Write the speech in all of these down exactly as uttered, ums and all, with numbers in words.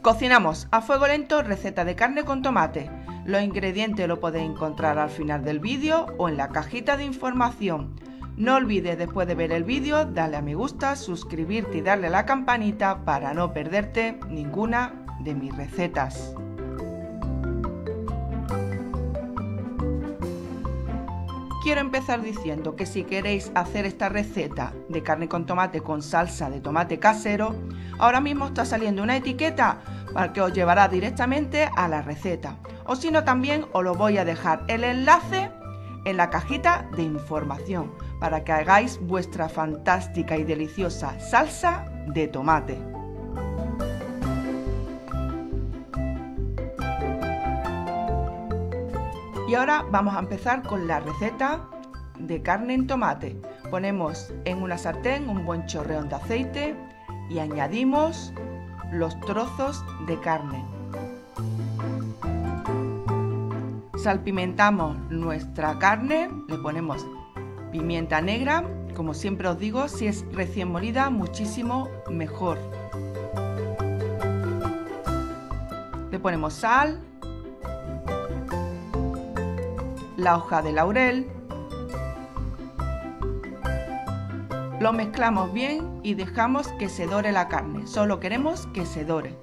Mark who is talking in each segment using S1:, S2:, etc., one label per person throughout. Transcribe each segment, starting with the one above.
S1: Cocinamos a fuego lento receta de carne con tomate. Los ingredientes los podéis encontrar al final del vídeo o en la cajita de información. No olvides después de ver el vídeo darle a me gusta, suscribirte y darle a la campanita para no perderte ninguna de mis recetas. Quiero empezar diciendo que si queréis hacer esta receta de carne con tomate con salsa de tomate casero, ahora mismo está saliendo una etiqueta para que os llevará directamente a la receta. O si no, también os lo voy a dejar el enlace en la cajita de información para que hagáis vuestra fantástica y deliciosa salsa de tomate. Y ahora vamos a empezar con la receta de carne en tomate. Ponemos en una sartén un buen chorreón de aceite y añadimos los trozos de carne. Salpimentamos nuestra carne, le ponemos pimienta negra, como siempre os digo, si es recién molida muchísimo mejor. Le ponemos sal, la hoja de laurel, lo mezclamos bien y dejamos que se dore la carne, solo queremos que se dore.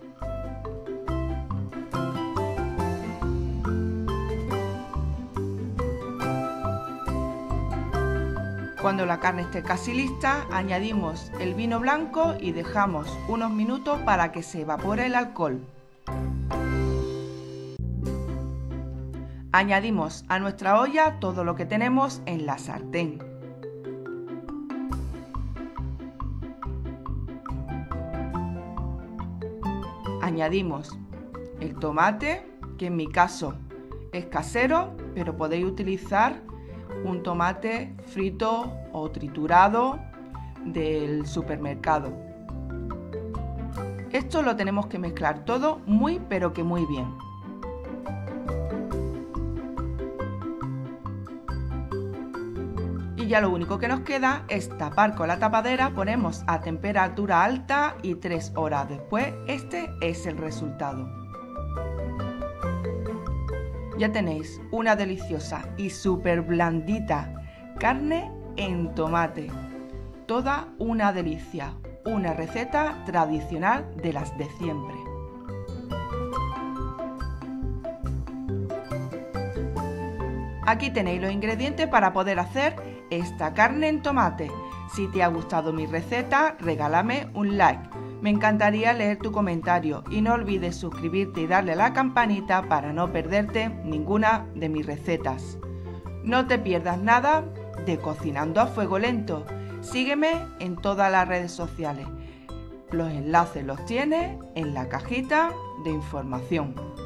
S1: Cuando la carne esté casi lista, añadimos el vino blanco y dejamos unos minutos para que se evapore el alcohol. Añadimos a nuestra olla todo lo que tenemos en la sartén. Añadimos el tomate, que en mi caso es casero, pero podéis utilizar un tomate frito o triturado del supermercado. Esto lo tenemos que mezclar todo muy pero que muy bien. Y ya lo único que nos queda es tapar con la tapadera, ponemos a temperatura alta y tres horas después este es el resultado. Ya tenéis una deliciosa y súper blandita carne en tomate. Toda una delicia, una receta tradicional de las de siempre. Aquí tenéis los ingredientes para poder hacer esta carne en tomate. Si te ha gustado mi receta, regálame un like. Me encantaría leer tu comentario y no olvides suscribirte y darle a la campanita para no perderte ninguna de mis recetas. No te pierdas nada de Cocinando a Fuego Lento. Sígueme en todas las redes sociales. Los enlaces los tienes en la cajita de información.